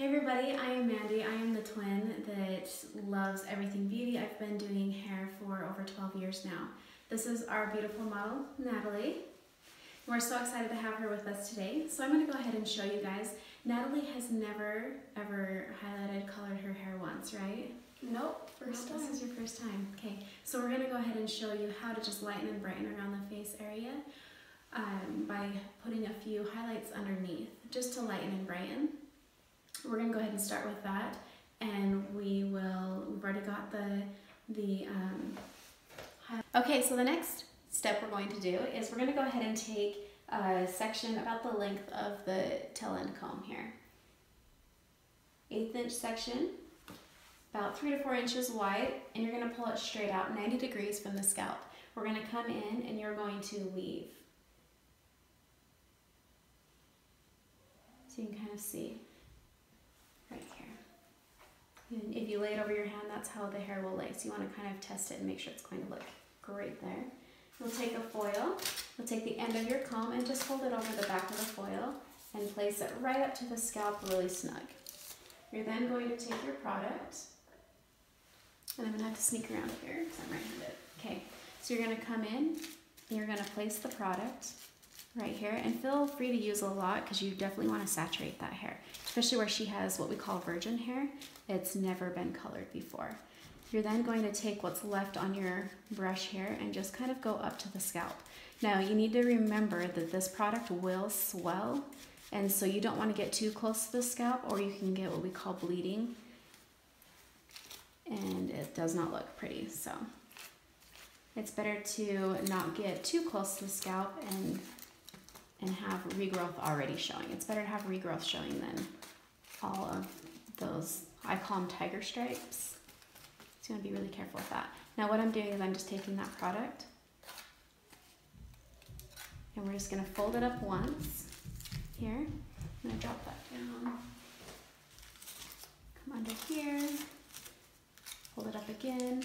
Hey everybody, I am Mandy. I am the twin that loves everything beauty. I've been doing hair for over 12 years now. This is our beautiful model, Natalie. We're so excited to have her with us today. So I'm going to go ahead and show you guys. Natalie has never ever highlighted, colored her hair once, right? Nope, first time. This is your first time. Okay, so we're going to go ahead and show you how to just lighten and brighten around the face area by putting a few highlights underneath, just to lighten and brighten. We're going to go ahead and start with that, and we've already got the okay, so the next step we're going to do is we're going to go ahead and take a section about the length of the tail end comb here. 1/8 inch section, about 3 to 4 inches wide, and you're going to pull it straight out 90 degrees from the scalp. We're going to come in and you're going to weave. So you can kind of see right here. And if you lay it over your hand, that's how the hair will lay. So you want to kind of test it and make sure it's going to look great there. You'll take a foil, you'll take the end of your comb and just fold it over the back of the foil and place it right up to the scalp really snug. You're then going to take your product, and I'm going to have to sneak around here because I'm right-handed. Okay, so you're going to come in and you're going to place the product right here, and feel free to use a lot because you definitely want to saturate that hair, especially where she has what we call virgin hair. It's never been colored before. You're then going to take what's left on your brush here and just kind of go up to the scalp. Now you need to remember that this product will swell, and so you don't want to get too close to the scalp or you can get what we call bleeding, and it does not look pretty. So it's better to not get too close to the scalp and have regrowth already showing. It's better to have regrowth showing than all of those, I call them tiger stripes. So you want to be really careful with that. Now what I'm doing is I'm just taking that product and we're just going to fold it up once here. I'm going to drop that down. Come under here, fold it up again,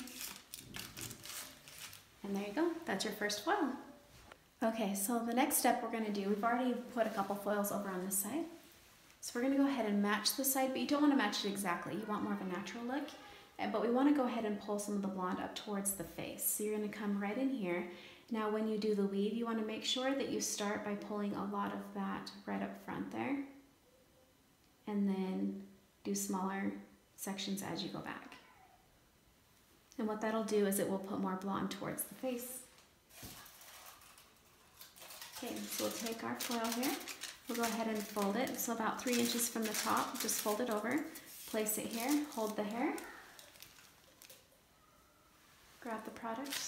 and there you go. That's your first foil. Okay, so the next step we're going to do, we've already put a couple foils over on this side. So we're going to go ahead and match the side, but you don't want to match it exactly. You want more of a natural look, but we want to go ahead and pull some of the blonde up towards the face. So you're going to come right in here. Now when you do the weave, you want to make sure that you start by pulling a lot of that right up front there, and then do smaller sections as you go back. And what that'll do is it will put more blonde towards the face. Okay, so we'll take our foil here, we'll go ahead and fold it, so about 3 inches from the top, just fold it over, place it here, hold the hair, grab the product,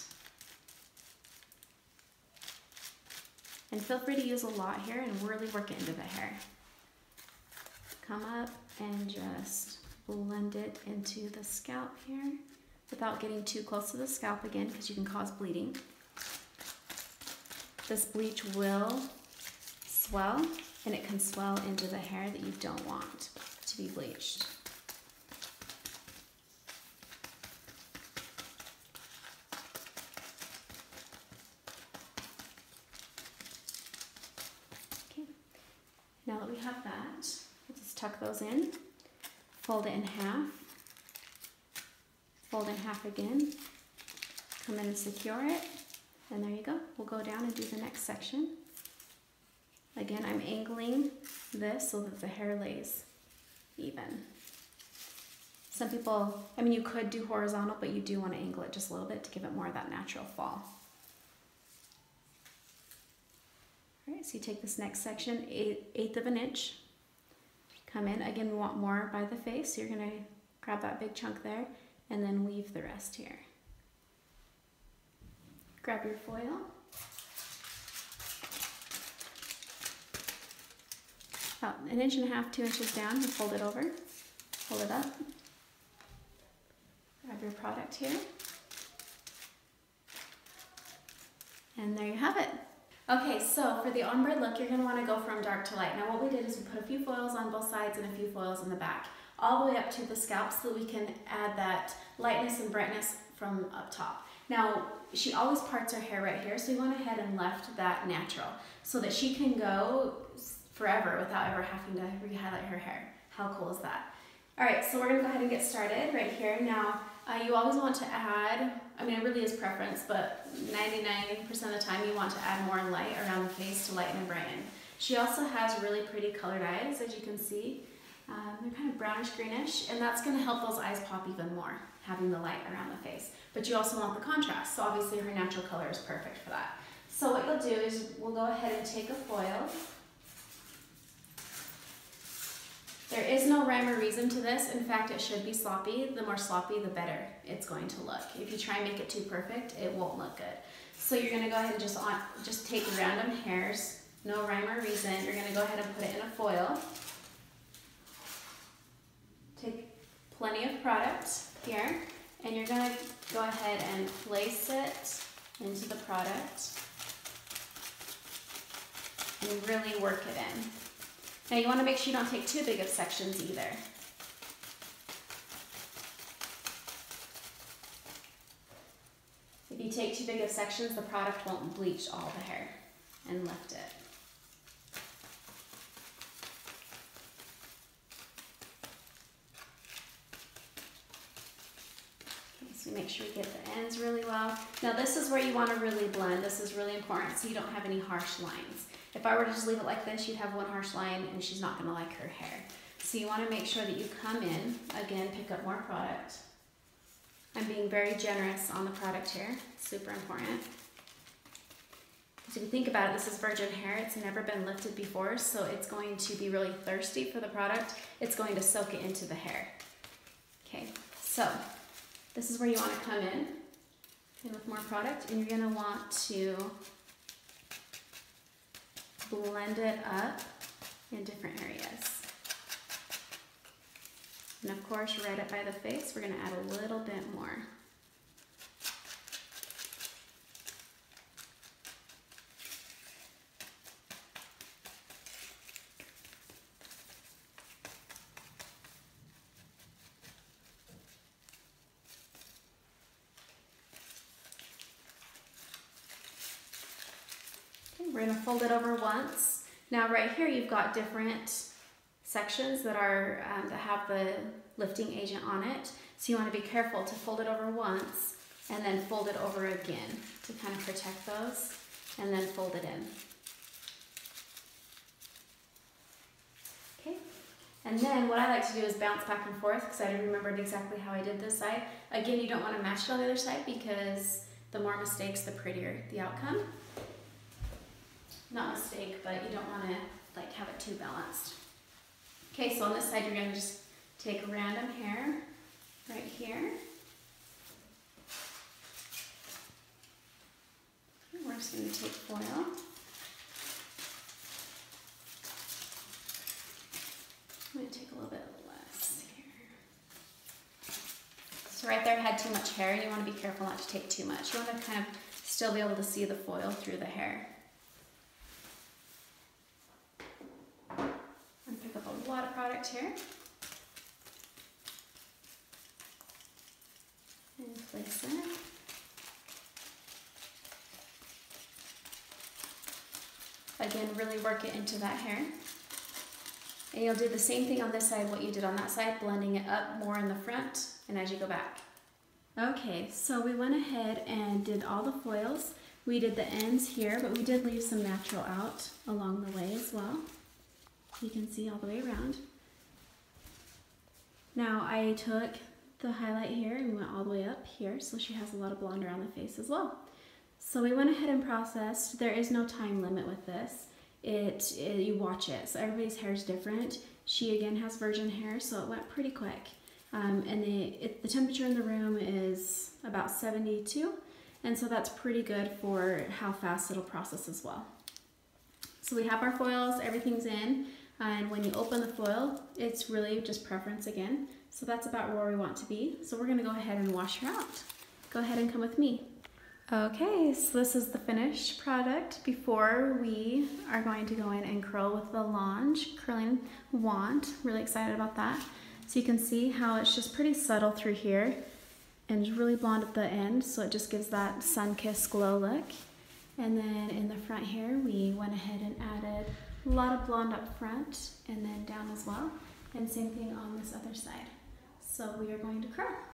and feel free to use a lot here and really work it into the hair. Come up and just blend it into the scalp here without getting too close to the scalp again because you can cause bleeding. This bleach will swell, and it can swell into the hair that you don't want to be bleached. Okay, now that we have that, we'll just tuck those in, fold it in half, fold in half again, come in and secure it. And there you go. We'll go down and do the next section. Again, I'm angling this so that the hair lays even. Some people, I mean, you could do horizontal, but you do want to angle it just a little bit to give it more of that natural fall. All right, so you take this next section, 1/8 of an inch. Come in, again, we want more by the face, so you're going to grab that big chunk there and then weave the rest here. Grab your foil, about 1.5 inches, 2 inches down, you fold it over, pull it up, grab your product here, and there you have it. Okay, so for the ombre look, you're going to want to go from dark to light. Now what we did is we put a few foils on both sides and a few foils in the back, all the way up to the scalp so that we can add that lightness and brightness from up top. Now, she always parts her hair right here, so we went ahead and left that natural so that she can go forever without ever having to re-highlight her hair. How cool is that? All right, so we're gonna go ahead and get started right here. Now, you always want to add, I mean, it really is preference, but 99% of the time you want to add more light around the face to lighten and brighten. She also has really pretty colored eyes, as you can see. They're kind of brownish greenish, and that's gonna help those eyes pop even more, having the light around the face. But you also want the contrast, so obviously her natural color is perfect for that. So what you'll do is we'll go ahead and take a foil. There is no rhyme or reason to this. In fact, it should be sloppy. The more sloppy, the better it's going to look. If you try and make it too perfect, it won't look good. So you're gonna go ahead and just take random hairs, no rhyme or reason. You're gonna go ahead and put it in a foil. Take plenty of product here, and you're gonna go ahead and place it into the product and really work it in. Now you want to make sure you don't take too big of sections either. If you take too big of sections, the product won't bleach all the hair and lift it. Okay, so make sure you get the ends really well. Now this is where you want to really blend. This is really important so you don't have any harsh lines. If I were to just leave it like this, you'd have one harsh line and she's not gonna like her hair. So you wanna make sure that you come in, again, pick up more product. I'm being very generous on the product here, super important. Because if you think about it, this is virgin hair, it's never been lifted before, so it's going to be really thirsty for the product. It's going to soak it into the hair. Okay, so this is where you wanna come in with more product, and you're gonna want to blend it up in different areas. And of course, right up by the face, we're gonna add a little bit more. We're gonna fold it over once. Now right here you've got different sections that are that have the lifting agent on it. So you wanna be careful to fold it over once and then fold it over again to kind of protect those and then fold it in. Okay, and then what I like to do is bounce back and forth because I remembered exactly how I did this side. Again, you don't wanna match it on the other side because the more mistakes, the prettier the outcome. Not mistake, but you don't want to like have it too balanced. Okay, so on this side you're going to just take random hair right here. We're just going to take foil. I'm going to take a little bit less here. So right there I had too much hair. You want to be careful not to take too much. You want to kind of still be able to see the foil through the hair. A lot of product here. And place it. Again, really work it into that hair. And you'll do the same thing on this side, what you did on that side, blending it up more in the front and as you go back. Okay, so we went ahead and did all the foils. We did the ends here, but we did leave some natural out along the way as well. You can see all the way around. Now I took the highlight here and went all the way up here, so she has a lot of blonde around the face as well. So we went ahead and processed. There is no time limit with this. You watch it. So everybody's hair is different. She again has virgin hair, so it went pretty quick. And the temperature in the room is about 72, and so that's pretty good for how fast it'll process as well. So we have our foils, everything's in. And when you open the foil, it's really just preference again. So that's about where we want to be. So we're gonna go ahead and wash her out. Go ahead and come with me. Okay, so this is the finished product before we are going to go in and curl with the Lange curling wand. Really excited about that. So you can see how it's just pretty subtle through here and really blonde at the end. So it just gives that sun-kissed glow look. And then in the front here, we went ahead and added a lot of blonde up front and then down as well. And same thing on this other side. So we are going to curl.